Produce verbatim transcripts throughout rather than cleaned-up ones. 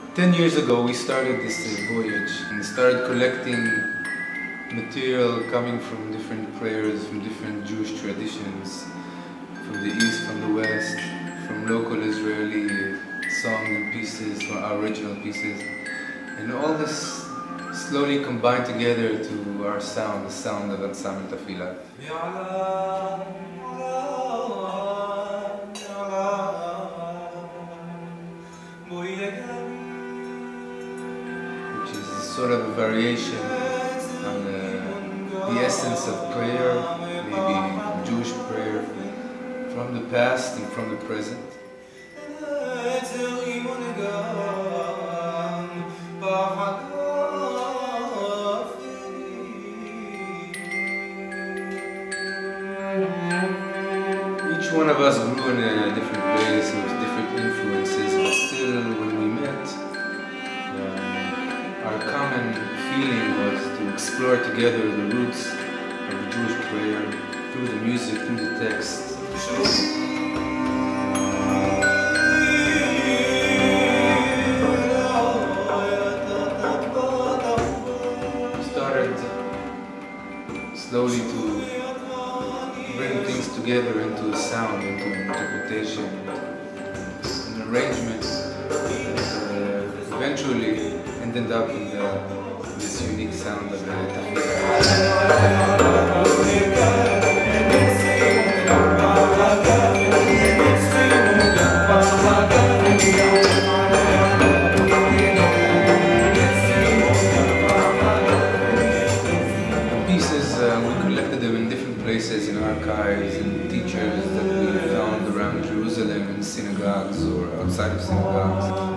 Ten years ago we started this uh, voyage and started collecting material coming from different prayers, from different Jewish traditions, from the East, from the West, from local Israeli songs and pieces, from our original pieces. And all this slowly combined together to our sound, the sound of Ensemble Tefillah. Which is sort of a variation on the, the essence of prayer, maybe Jewish prayer from the past and from the present. Each one of us grew in a different place with different influences, but still when we met, um, our common feeling was to explore together the roots of Jewish prayer through the music, through the text. We started slowly to bring things together into a sound, into an interpretation, an arrangement that uh, eventually ended up in the, this unique sound of the Tefillah. Places in archives and teachers that we found around Jerusalem in synagogues or outside of synagogues.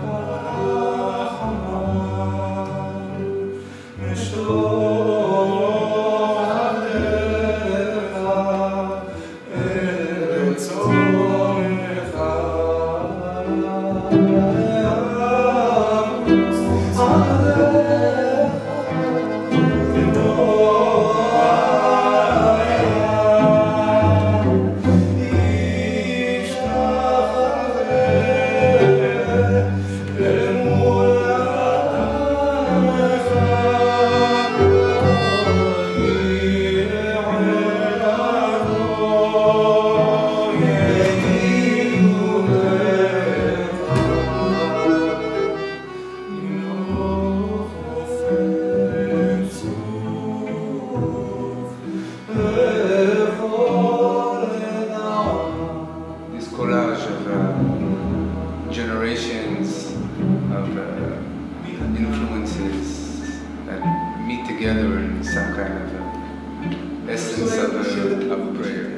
Collage of uh, generations of uh, influences that meet together in some kind of uh, essence of, uh, of prayer.